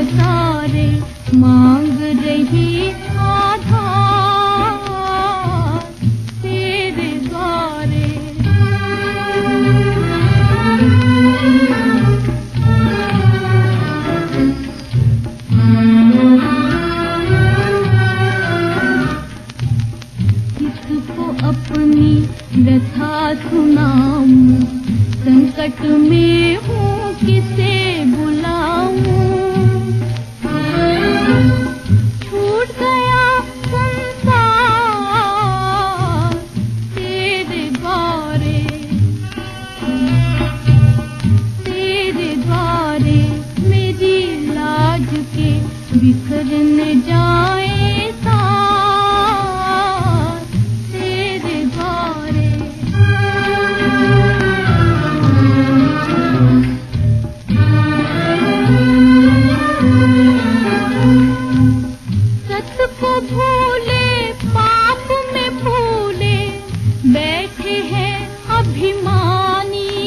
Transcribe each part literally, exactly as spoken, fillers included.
सारे मांग रही आधार तेरे द्वारे। किसको अपनी व्यथा सुनाऊं, संकट में हूँ किसे बुलाऊं। छूट गया संसार तेरे द्वारे, तेरे द्वारे मेरी लाज के बिखर न जाए तार तेरे द्वारे। सत को भूले पाप में भूले बैठे हैं अभिमानी।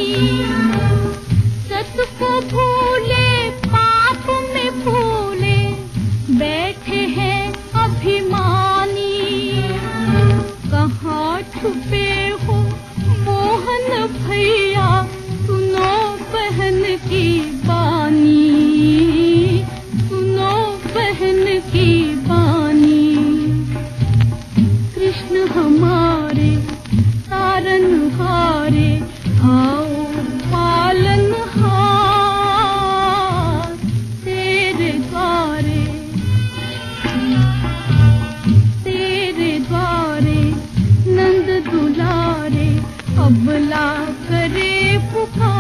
सत को भूले पाप में भूले बैठे हैं अभिमानी। कहाँ छुपे हो मोहन भैया, सुनो बहन की बानी, सुनो बहन की बानी। कृष्ण हमारे तारनहारे, आओ पालनहार तेरे द्वारे, तेरे द्वारे। नंद दुलारे अबला करे पुकार।